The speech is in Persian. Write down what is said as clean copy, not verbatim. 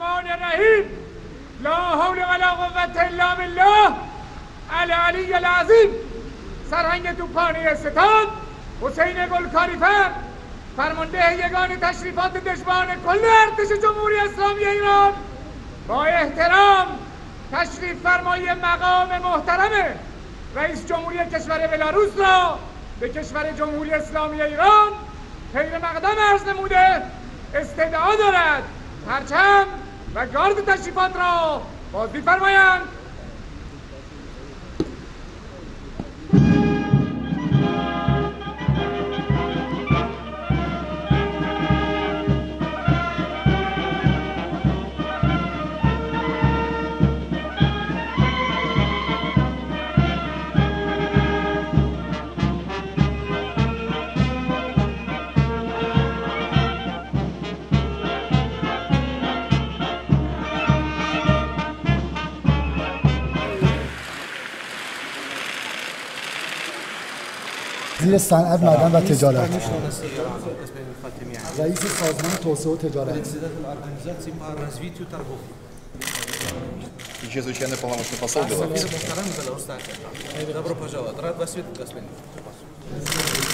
الرحمن الرحیم. لا حول ولا قوة الا بالله العلی العظیم. سرهنگ توپانی ستاد حسین گلکاریفر، فرمانده یگان تشریفات دشمن کل ارتش جمهوری اسلامی ایران، با احترام تشریف فرمای مقام محترم رئیس جمهوری کشور بلاروس را به کشور جمهوری اسلامی ایران خیر مقدم عرض نموده استدعا دارد پرچم و گارد تشریفات را بازدید فرمایند. وزیر صنعت، معدن و تجارت، رئیس سازمان توسعه و تجارت، чрезвычайный полномочный посол Беларуси. Добро пожаловать. Рад вас видеть, господин.